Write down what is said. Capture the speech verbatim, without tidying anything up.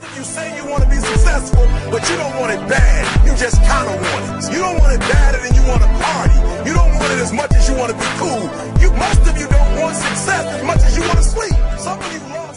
Most of you say you want to be successful, but you don't want it bad. You just kind of want it. You don't want it badder than you want to party. You don't want it as much as you want to be cool. You, most of you don't want success as much as you want to sleep. Some of you love